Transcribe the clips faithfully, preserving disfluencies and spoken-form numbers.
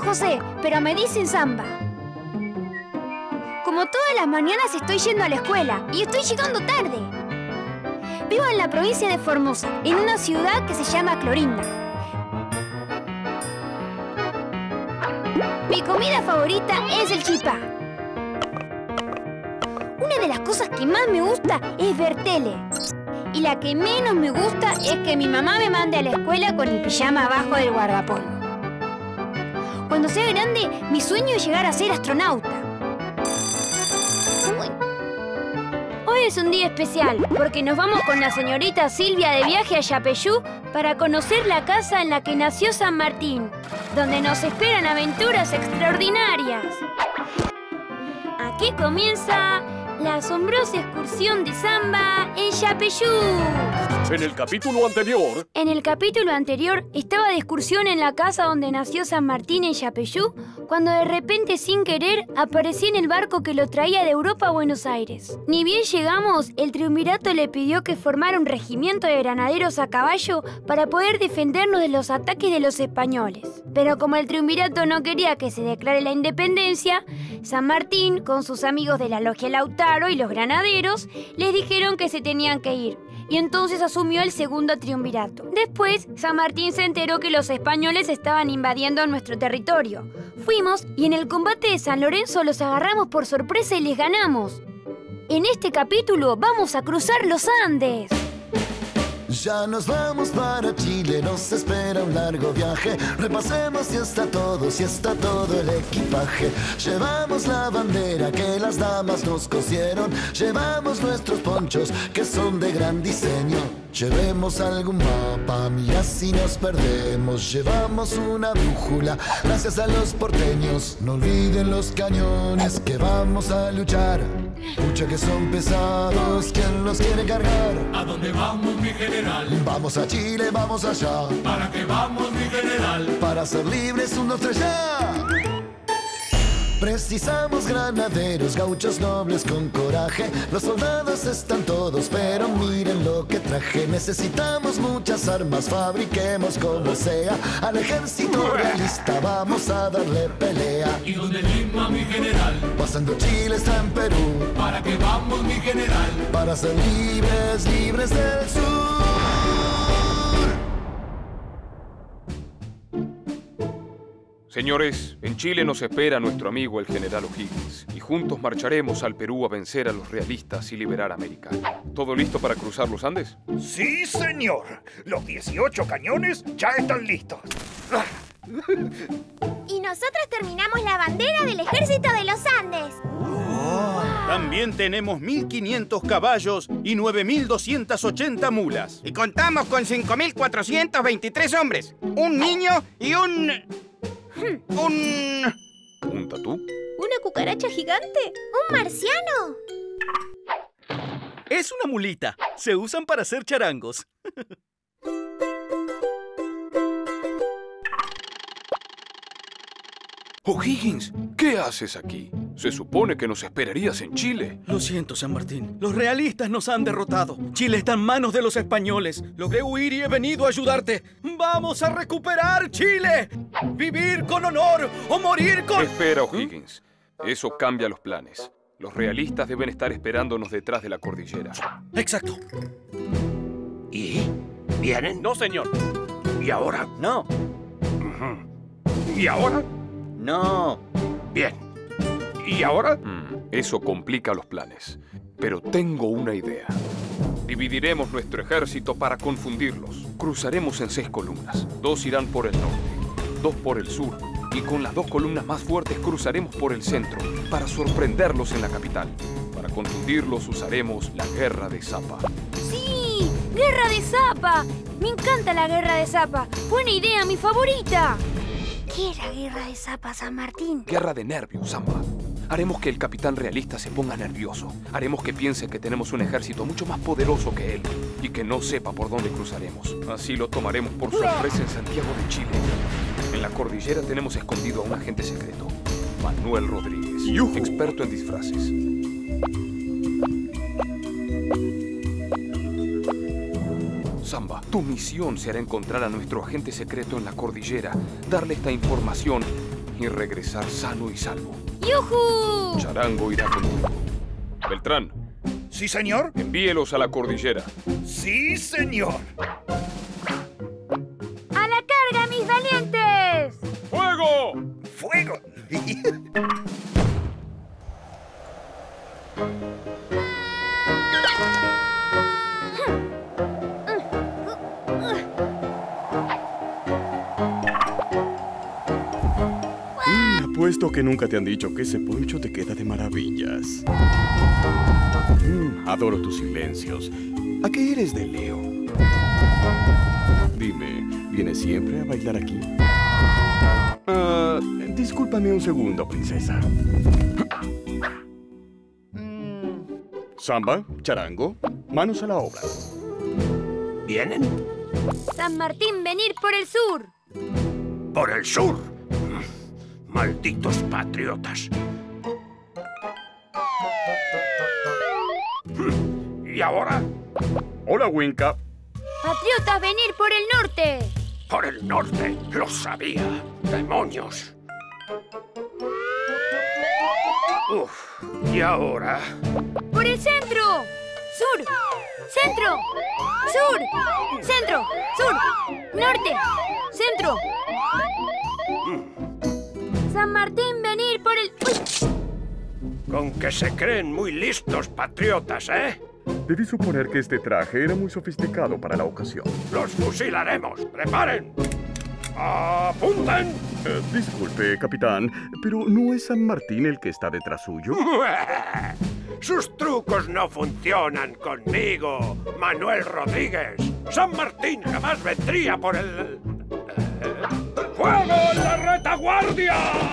José, pero me dicen Samba. Como todas las mañanas estoy yendo a la escuela y estoy llegando tarde. Vivo en la provincia de Formosa, en una ciudad que se llama Clorinda. Mi comida favorita es el chipá. Una de las cosas que más me gusta es ver tele. Y la que menos me gusta es que mi mamá me mande a la escuela con el pijama abajo del guardapolvo. Cuando sea grande, mi sueño es llegar a ser astronauta. Uy. Hoy es un día especial porque nos vamos con la señorita Silvia de viaje a Yapeyú para conocer la casa en la que nació San Martín, donde nos esperan aventuras extraordinarias. Aquí comienza la asombrosa excursión de Samba en Yapeyú. En el capítulo anterior... En el capítulo anterior estaba de excursión en la casa donde nació San Martín en Yapeyú, cuando de repente, sin querer, aparecí en el barco que lo traía de Europa a Buenos Aires. Ni bien llegamos, el triunvirato le pidió que formara un regimiento de granaderos a caballo para poder defendernos de los ataques de los españoles. Pero como el triunvirato no quería que se declare la independencia, San Martín, con sus amigos de la Logia Lautaro y los granaderos, les dijeron que se tenían que ir. Y entonces asumió el segundo triunvirato. Después, San Martín se enteró que los españoles estaban invadiendo nuestro territorio. Fuimos y en el combate de San Lorenzo los agarramos por sorpresa y les ganamos. En este capítulo vamos a cruzar los Andes. Ya nos vamos para Chile, nos espera un largo viaje. Repasemos si está todo, si está todo el equipaje. Llevamos la bandera que las damas nos cosieron. Llevamos nuestros ponchos que son de gran diseño. Llevemos algún mapa, mira si nos perdemos. Llevamos una brújula, gracias a los porteños. No olviden los cañones que vamos a luchar. Pucha que son pesados, ¿quién los quiere cargar? ¿A dónde vamos, mi general? Vamos a Chile, vamos allá. ¿Para qué vamos, mi general? Para ser libres, un, dos, tres, ya. Precisamos granaderos, gauchos nobles con coraje. Los soldados están todos, pero miren lo que traje. Necesitamos muchas armas, fabriquemos como sea. Al ejército realista vamos a darle pelea. ¿Y dónde Lima, mi general? Pasando Chile está en Perú. ¿Para qué vamos, mi general? Para ser libres, libres del sur. Señores, en Chile nos espera nuestro amigo el general O'Higgins y juntos marcharemos al Perú a vencer a los realistas y liberar América. ¿Todo listo para cruzar los Andes? Sí, señor. Los dieciocho cañones ya están listos. Y nosotros terminamos la bandera del ejército de los Andes. Oh, también tenemos mil quinientos caballos y nueve mil doscientas ochenta mulas. Y contamos con cinco mil cuatrocientos veintitrés hombres, un niño y un... un... ¿Un tatú? ¿Una cucaracha gigante? ¿Un marciano? Es una mulita. Se usan para hacer charangos. O'Higgins, ¿qué haces aquí? Se supone que nos esperarías en Chile. Lo siento, San Martín. Los realistas nos han derrotado. Chile está en manos de los españoles. Logré huir y he venido a ayudarte. ¡Vamos a recuperar Chile! ¡Vivir con honor o morir con...! Espera, O'Higgins. Eso cambia los planes. Los realistas deben estar esperándonos detrás de la cordillera. Exacto. ¿Y? ¿Vienen? No, señor. ¿Y ahora? No. Uh-huh. ¿Y ahora? No. Bien. ¿Y ahora? Mm, eso complica los planes. Pero tengo una idea. Dividiremos nuestro ejército para confundirlos. Cruzaremos en seis columnas. Dos irán por el norte, dos por el sur. Y con las dos columnas más fuertes cruzaremos por el centro para sorprenderlos en la capital. Para confundirlos usaremos la Guerra de Zapa. ¡Sí! ¡Guerra de Zapa! Me encanta la Guerra de Zapa. Buena idea, mi favorita. ¿Qué es la Guerra de Zapa, San Martín? Guerra de nervios, Samba. Haremos que el capitán realista se ponga nervioso. Haremos que piense que tenemos un ejército mucho más poderoso que él y que no sepa por dónde cruzaremos. Así lo tomaremos por sorpresa en Santiago de Chile. En la cordillera tenemos escondido a un agente secreto, Manuel Rodríguez, ¡Yuhu! Experto en disfraces. Samba, tu misión será encontrar a nuestro agente secreto en la cordillera, darle esta información y regresar sano y salvo. ¡Yujú! Charango irá conmigo. Beltrán. ¿Sí, señor? Envíelos a la cordillera. Sí, señor. ¡A la carga, mis valientes! ¡Fuego! ¡Fuego! Mm, apuesto que nunca te han dicho que ese poncho te queda de maravillas. Mm, adoro tus silencios. ¿A qué eres de Leo? Dime, ¿vienes siempre a bailar aquí? Ah, discúlpame un segundo, princesa. Samba, charango, manos a la obra. ¿Vienen? San Martín, venir por el sur. Por el sur. Malditos patriotas. ¿Y ahora? Hola, Winca. Patriotas, venir por el norte. Por el norte. Lo sabía. ¡Demonios! Uf. ¿Y ahora? ¡Por el centro! ¡Sur! ¡Centro! ¡Sur! ¡Centro! ¡Sur! ¡Norte! ¡Centro! Mm. San Martín, venir por el... ¡Uy! Con que se creen muy listos, patriotas, ¿eh? Debí suponer que este traje era muy sofisticado para la ocasión. ¡Los fusilaremos! ¡Preparen! ¡Apunten! Eh, disculpe, capitán, pero ¿no es San Martín el que está detrás suyo? ¡Sus trucos no funcionan conmigo, Manuel Rodríguez! ¡San Martín jamás vendría por el... ¡Fuego en la retaguardia!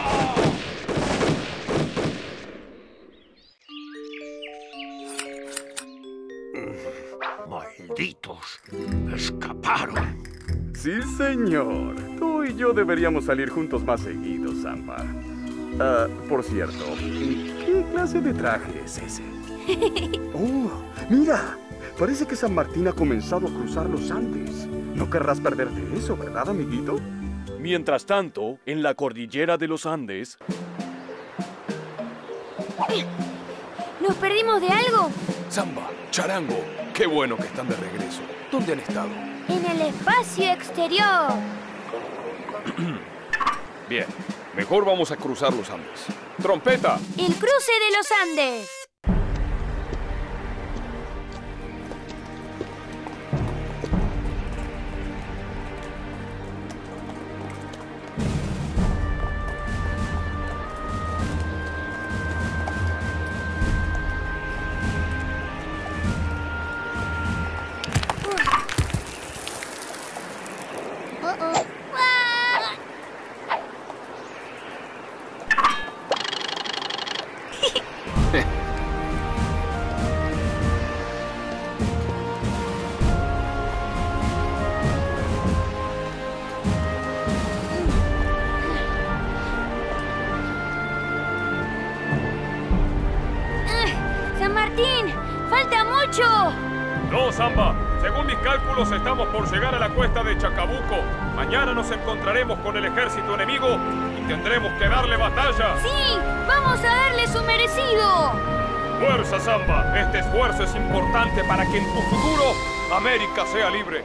¡Malditos! ¡Escaparon! Sí, señor. Tú y yo deberíamos salir juntos más seguido, Samba. Uh, por cierto, ¿qué clase de traje es ese? ¡Oh! ¡Mira! Parece que San Martín ha comenzado a cruzar los Andes. No querrás perderte eso, ¿verdad, amiguito? Mientras tanto, en la cordillera de los Andes... ¿Nos perdimos de algo? Samba, charango, qué bueno que están de regreso. ¿Dónde han estado? En el espacio exterior. Bien, mejor vamos a cruzar los Andes. ¡Trompeta! El cruce de los Andes. No, Samba. Según mis cálculos, estamos por llegar a la cuesta de Chacabuco. Mañana nos encontraremos con el ejército enemigo y tendremos que darle batalla. ¡Sí! ¡Vamos a darle su merecido! ¡Fuerza, Samba! Este esfuerzo es importante para que en tu futuro América sea libre.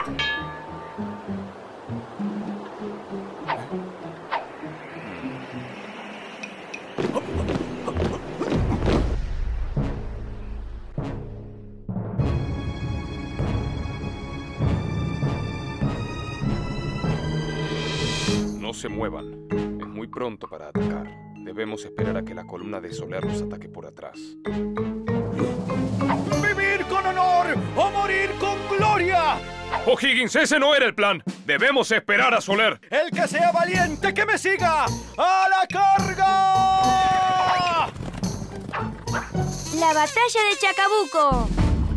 No se muevan. Es muy pronto para atacar. Debemos esperar a que la columna de Soler nos ataque por atrás. ¡Vivir con honor o morir con gloria! ¡O'Higgins, ese no era el plan! ¡Debemos esperar a Soler! ¡El que sea valiente, que me siga! ¡A la carga! La batalla de Chacabuco.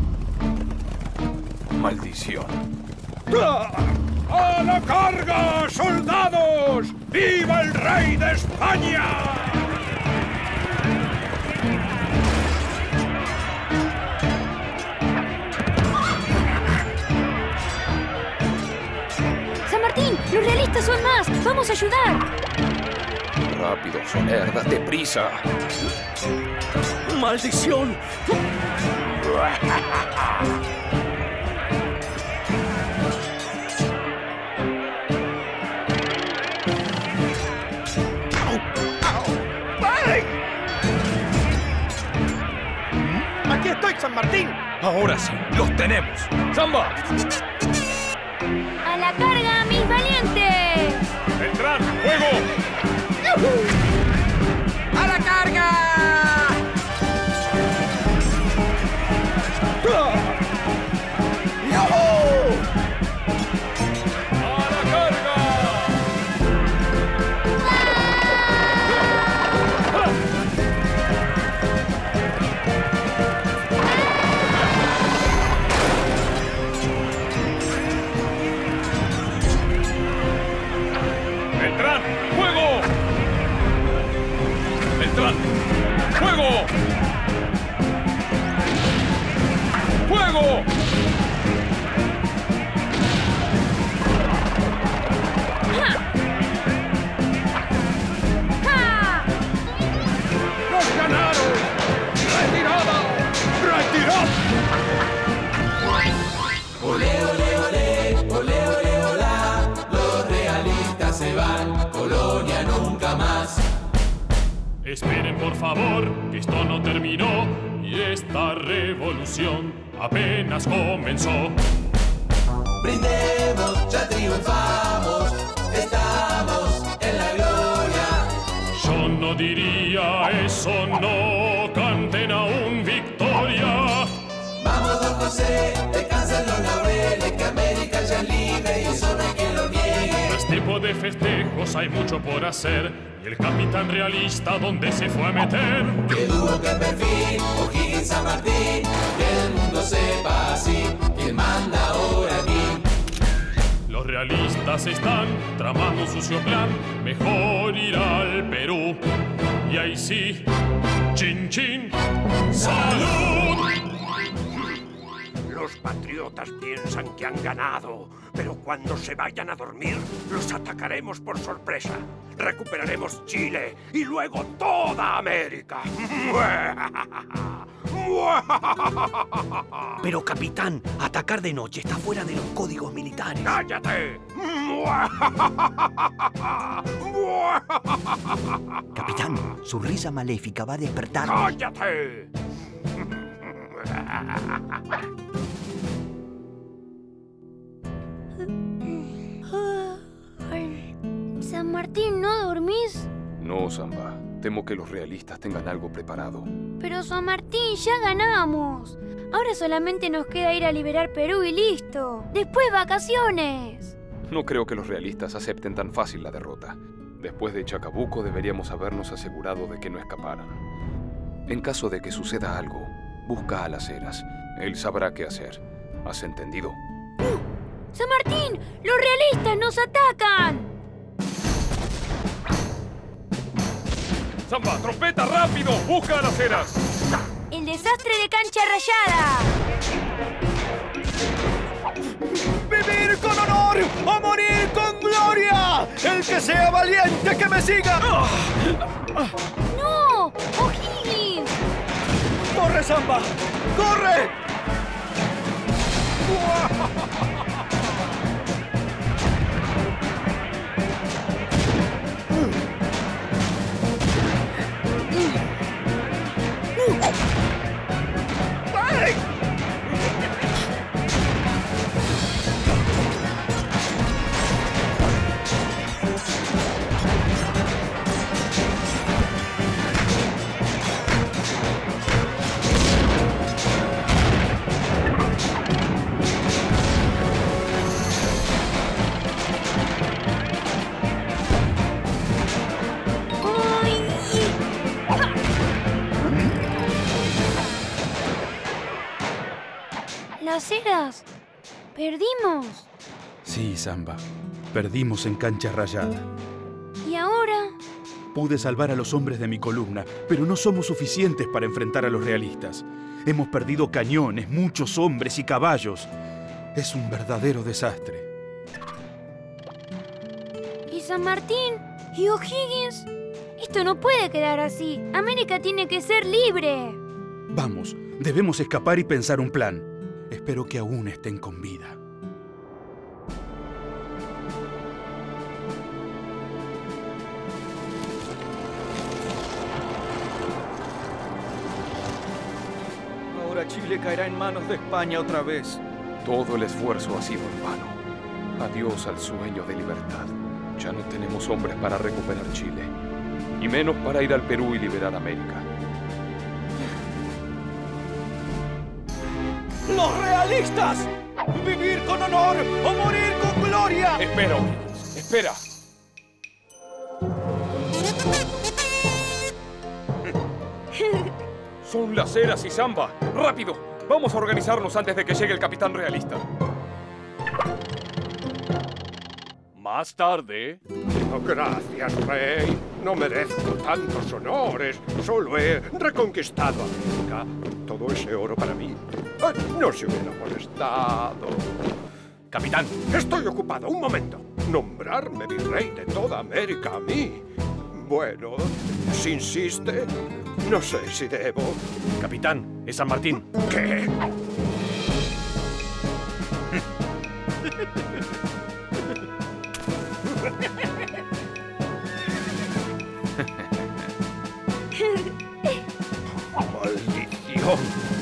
¡Maldición! ¡A la carga, soldados! ¡Viva el rey de España! ¡San Martín! ¡Los realistas son más! ¡Vamos a ayudar! Rápido, Soler, date prisa. ¡Maldición! ¡Aquí estoy, San Martín! Ahora sí, los tenemos. ¡Samba! ¡A la carga, mis valientes! ¡Beltrán, fuego! ¡A la carga! ¡Fuego! ¡Fuego! ¡Nos ganaron! ¡Retirada! ¡Retirada! Olé, olé, olé, olé, olé, olá. Los realistas se van, Colonia nunca más. Esperen por favor, que esto no terminó y esta revolución apenas comenzó. Brindemos, ya triunfamos, estamos en la gloria. Yo no diría eso, no canten aún victoria. Vamos, don José, descansan los laureles, que América ya es libre y eso no hay quien lo niegue. No es tiempo de festejos, hay mucho por hacer. Y el capitán realista, ¿dónde se fue a meter? Qué duro, qué perfil, O'Higgins, San Martín. Que el mundo sepa así, quién manda ahora aquí. Los realistas están tramando un sucio plan. Mejor ir al Perú. Y ahí sí, chin chin, ¡salud! Los patriotas piensan que han ganado, pero cuando se vayan a dormir, los atacaremos por sorpresa. Recuperaremos Chile y luego toda América. Pero, capitán, atacar de noche está fuera de los códigos militares. ¡Cállate! Capitán, su risa maléfica va a despertar. ¡Cállate! San Martín, ¿no dormís? No, Samba. Temo que los realistas tengan algo preparado. Pero San Martín, ya ganamos. Ahora solamente nos queda ir a liberar Perú y listo. Después vacaciones. No creo que los realistas acepten tan fácil la derrota. Después de Chacabuco deberíamos habernos asegurado de que no escaparan. En caso de que suceda algo, busca a Las Heras. Él sabrá qué hacer. ¿Has entendido? ¡Uh! ¡San Martín! ¡Los realistas nos atacan! ¡Samba, trompeta, rápido! ¡Busca a Las Heras! ¡El desastre de Cancha Rayada! ¡Vivir con honor o morir con gloria! ¡El que sea valiente que me siga! ¡No! ¡O'Higgins! ¡Corre, Samba! ¡Corre! Las Heras. Perdimos. Sí, Samba. Perdimos en Cancha Rayada. ¿Y ahora? Pude salvar a los hombres de mi columna, pero no somos suficientes para enfrentar a los realistas. Hemos perdido cañones, muchos hombres y caballos. Es un verdadero desastre. ¿Y San Martín? ¿Y O'Higgins? Esto no puede quedar así. América tiene que ser libre. Vamos, debemos escapar y pensar un plan. Espero que aún estén con vida. Ahora Chile caerá en manos de España otra vez. Todo el esfuerzo ha sido en vano. Adiós al sueño de libertad. Ya no tenemos hombres para recuperar Chile. Y menos para ir al Perú y liberar América. ¡Los realistas! ¡Vivir con honor o morir con gloria! Espera, O'Higgins, espera. Son las Heras y Zamba. ¡Rápido! Vamos a organizarnos antes de que llegue el capitán realista. Más tarde. Oh, gracias, rey. No merezco tantos honores. Solo he reconquistado América. Todo ese oro para mí. Ay, no se hubiera molestado. Capitán. Estoy ocupado. Un momento. Nombrarme virrey de toda América a mí. Bueno, si insiste, no sé si debo. Capitán, es San Martín. ¿Qué? ¡Maldición!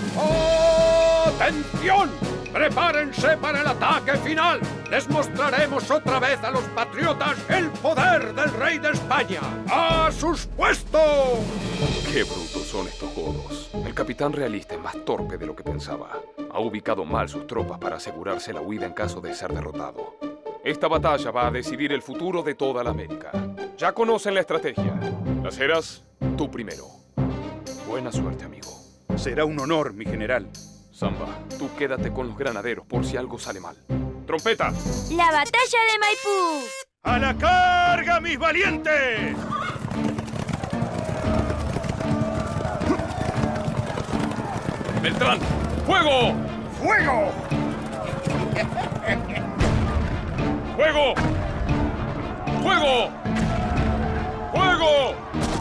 ¡Atención! ¡Prepárense para el ataque final! Les mostraremos otra vez a los patriotas el poder del rey de España. ¡A sus puestos! ¡Qué brutos son estos godos! El capitán realista es más torpe de lo que pensaba. Ha ubicado mal sus tropas para asegurarse la huida en caso de ser derrotado. Esta batalla va a decidir el futuro de toda la América. Ya conocen la estrategia. Las Heras, tú primero. Buena suerte, amigo. Será un honor, mi general. Zamba, tú quédate con los granaderos por si algo sale mal. ¡Trompeta! ¡La batalla de Maipú! ¡A la carga, mis valientes! ¡Beltrán! ¡Fuego! ¡Fuego! ¡Fuego! ¡Fuego! ¡Fuego!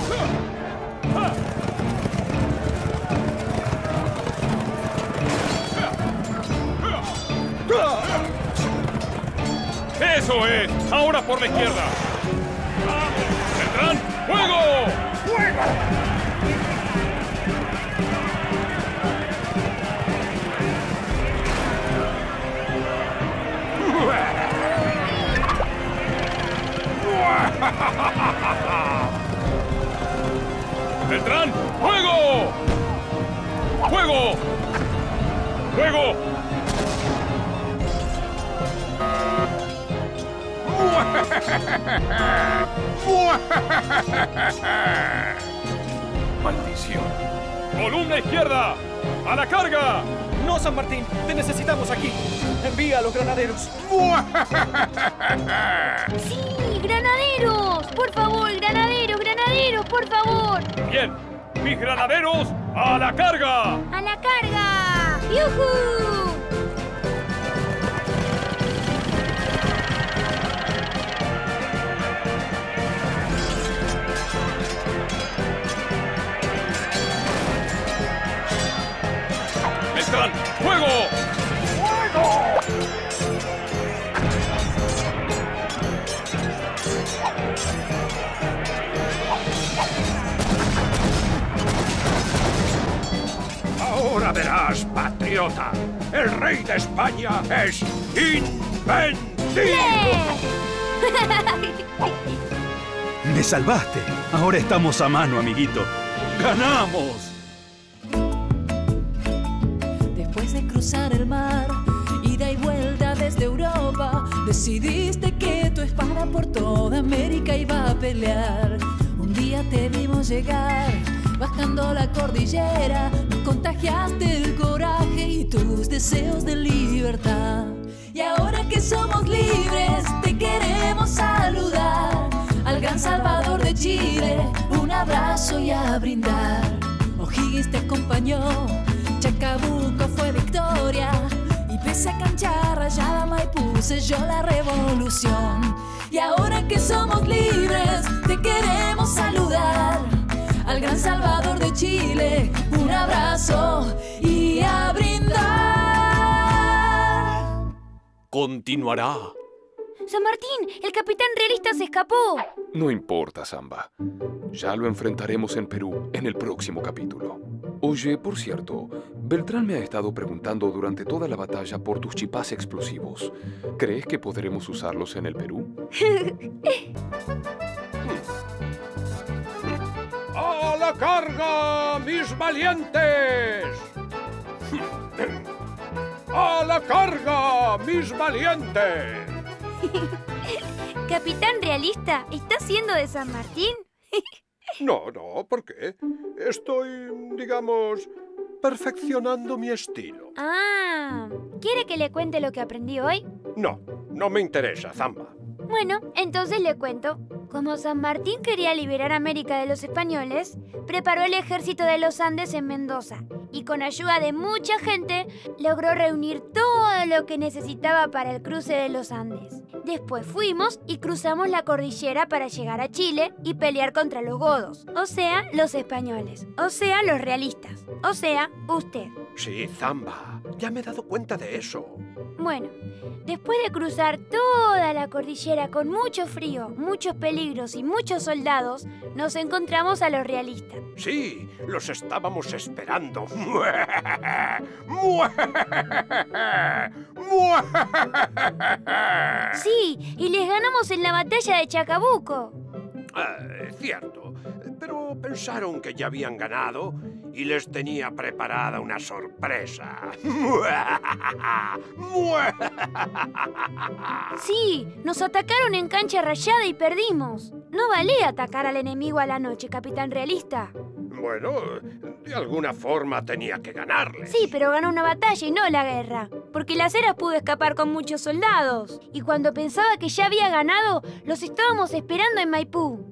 ¡Eso es! ¡Ahora por la izquierda! ¡Vamos! ¡Beltrán! ¡Fuego! ¡Fuego! ¡Beltrán! ¡Fuego! ¡Fuego! ¡Fuego! ¡Maldición! ¡Columna izquierda! ¡A la carga! No, San Martín, te necesitamos aquí. Envía a los granaderos. ¡Sí, granaderos! ¡Por favor, granaderos, granaderos, por favor! Bien, mis granaderos, ¡a la carga! ¡A la carga! ¡Yujú! ¡Beltrán! ¡Fuego! ¡Fuego! Ahora verás, patriota. El rey de España es invencible. ¡Me salvaste! Ahora estamos a mano, amiguito. ¡Ganamos! Después de cruzar el mar, ida y vuelta desde Europa, decidiste que tu espada por toda América iba a pelear. Un día te vimos llegar, bajando la cordillera, nos contagiaste el coraje y tus deseos de libertad. Y ahora que somos libres, te queremos saludar. Al gran Salvador de Chile, un abrazo y a brindar. O'Higgins te acompañó, Chacabuco fue victoria, y pese a cancha rayada Maipú selló la revolución. Y ahora que somos libres, te queremos saludar. Chile. Un abrazo y a brindar. Continuará. San Martín, el capitán realista se escapó. No importa, Samba. Ya lo enfrentaremos en Perú en el próximo capítulo. Oye, por cierto, Beltrán me ha estado preguntando durante toda la batalla por tus chipás explosivos. ¿Crees que podremos usarlos en el Perú? ¡A la carga, mis valientes! ¡A la carga, mis valientes! Capitán realista, ¿está siendo de San Martín? No, no, ¿por qué? Estoy, digamos, perfeccionando mi estilo. Ah, ¿quiere que le cuente lo que aprendí hoy? No, no me interesa, Zamba. Bueno, entonces le cuento. Como San Martín quería liberar América de los españoles, preparó el ejército de los Andes en Mendoza y con ayuda de mucha gente logró reunir todo lo que necesitaba para el cruce de los Andes. Después fuimos y cruzamos la cordillera para llegar a Chile y pelear contra los godos, o sea, los españoles, o sea, los realistas, o sea, usted. Sí, Zamba, ya me he dado cuenta de eso. Bueno, después de cruzar toda la cordillera con mucho frío, muchos peligros y muchos soldados, nos encontramos a los realistas. Sí, los estábamos esperando. Sí, y les ganamos en la batalla de Chacabuco. Ah, cierto, pero pensaron que ya habían ganado y les tenía preparada una sorpresa. Sí, nos atacaron en cancha rayada y perdimos. No valía atacar al enemigo a la noche, capitán realista. Bueno, de alguna forma tenía que ganarles. Sí, pero ganó una batalla y no la guerra. Porque Las Heras pudo escapar con muchos soldados. Y cuando pensaba que ya había ganado, los estábamos esperando en Maipú.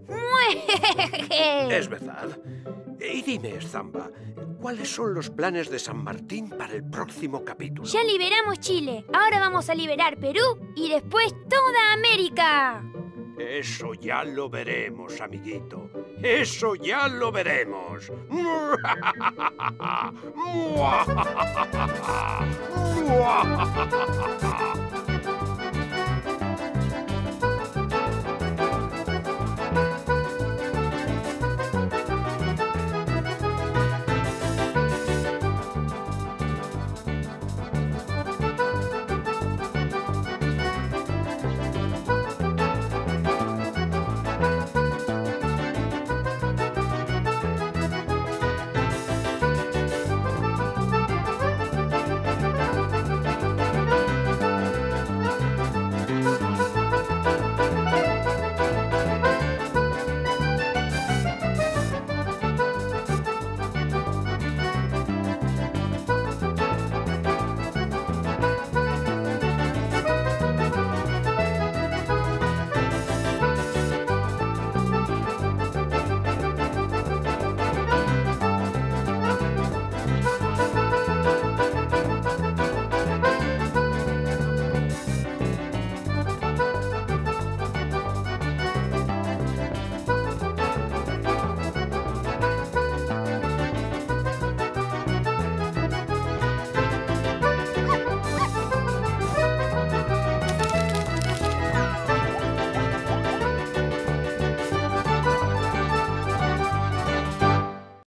Es verdad. Y dime, Zamba, ¿cuáles son los planes de San Martín para el próximo capítulo? Ya liberamos Chile. Ahora vamos a liberar Perú y después toda América. Eso ya lo veremos, amiguito. Eso ya lo veremos.